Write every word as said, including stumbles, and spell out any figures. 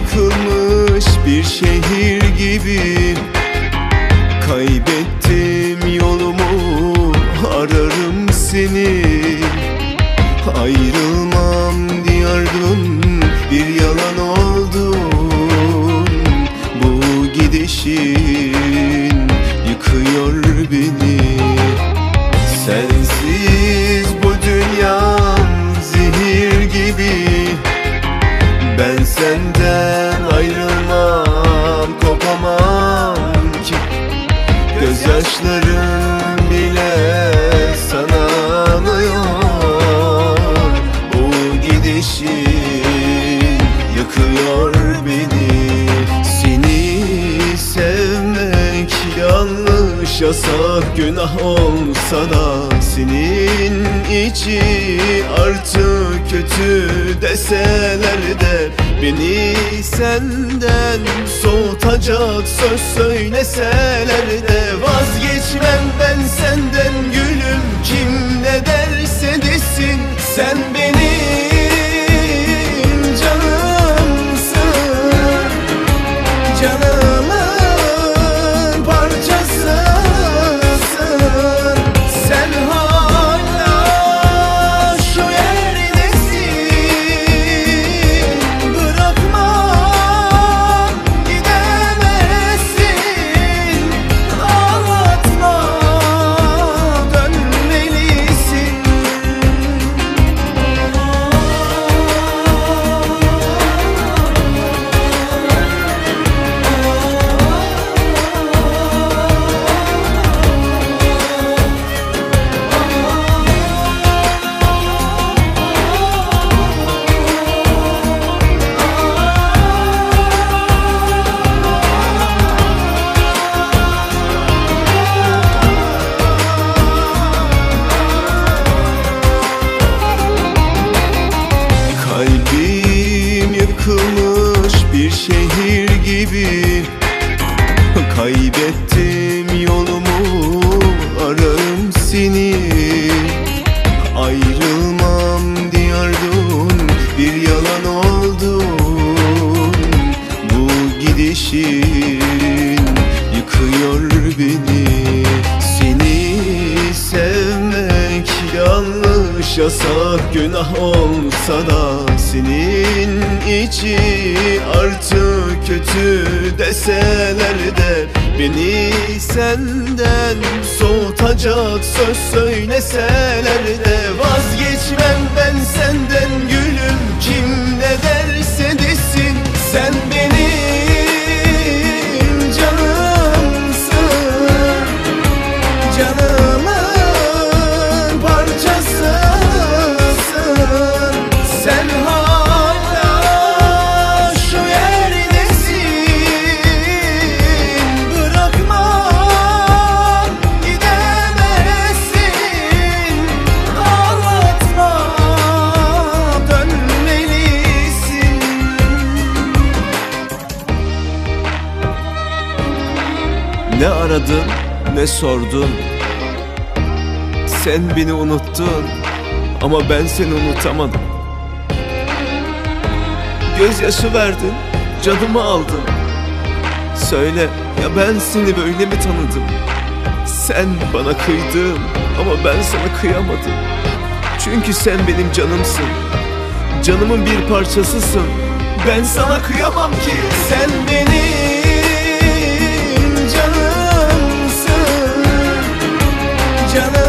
yıkılmış bir şehir gibi. Kaybettim yolumu, ararım seni. Ayrılmam diyardın, bir yalan oldun. Bu gidişin yıkıyor beni. Sensiz bu dünyam zehir gibi. Ben senden ayrılmam, kopamam ki. Gözyaşlarım bile sana ağlıyor. Bu gidişin yıkıyor beni. Seni sevmek yanlış, yasak, günah olsa da senin içi artık kötü deseler de, beni senden soğutacak söz söyleseler de, vazgeçmem ben senden gülüm. Kim ne derse desin, sen benim canımsın. Canımın parçasısın. Sen hala şu yerdesin. Bırakma, gidemezsin. Ağlatma, dönmelisin. Kalbim yıkılmış bir şehir gibi. Kaybettim yolumu, ararım seni. Ayrılmam diyardın, bir yalan oldun. Bu gidişin yıkıyor beni. Seni sevmek yanlış, yasak, günah olsa da senin içi artık kötü deseler de, beni senden soğutacak söz söyleseler de, vazgeçmem ben senden gülüm. Kim ne derse desin, sen benim canımsın. Canımın parçasısın. Sen hala şu yerdesin. Bırakma, gidemezsin. Ağlatma, dönmelisin. Ne aradın, ne sordun. Sen beni unuttun ama ben seni unutamadım. Gözyaşı verdin, canımı aldın. Söyle ya, ben seni böyle mi tanıdım? Sen bana kıydın ama ben sana kıyamadım. Çünkü sen benim canımsın, canımın bir parçasısın. Ben sana kıyamam ki. Sen benim canımsın. Canım